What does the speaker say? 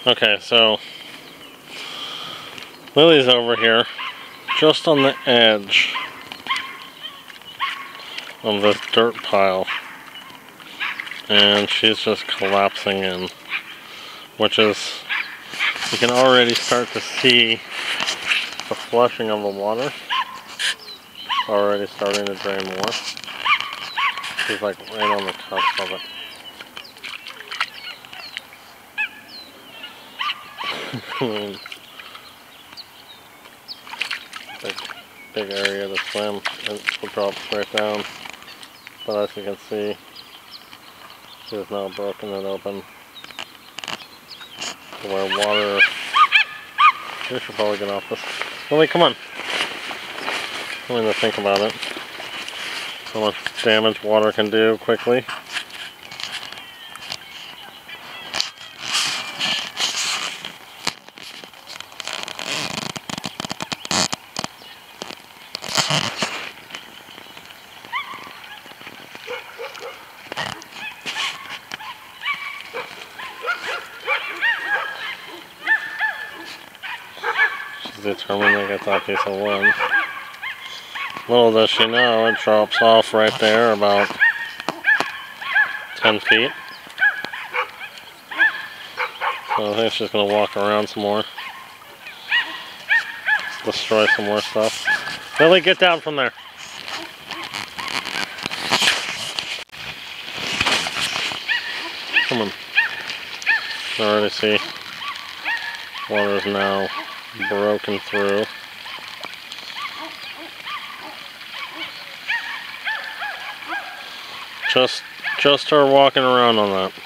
Okay, so Lily's over here, just on the edge of this dirt pile, and she's just collapsing in, which is, you can already start to see the flushing of the water. It's already starting to drain more. She's like right on the cusp of it. Big area to swim, and it drops right down. But as you can see, she has now broken it open to where water. We should probably get off this. Lily, come on. I mean, to think about it. How much damage water can do quickly. She's determined to get that piece of wood. Little does she know, it drops off right there about 10 feet. So I think she's going to walk around some more. Destroy some more stuff. Lily, get down from there. Come on. I already see water is now broken through. Just her walking around on that.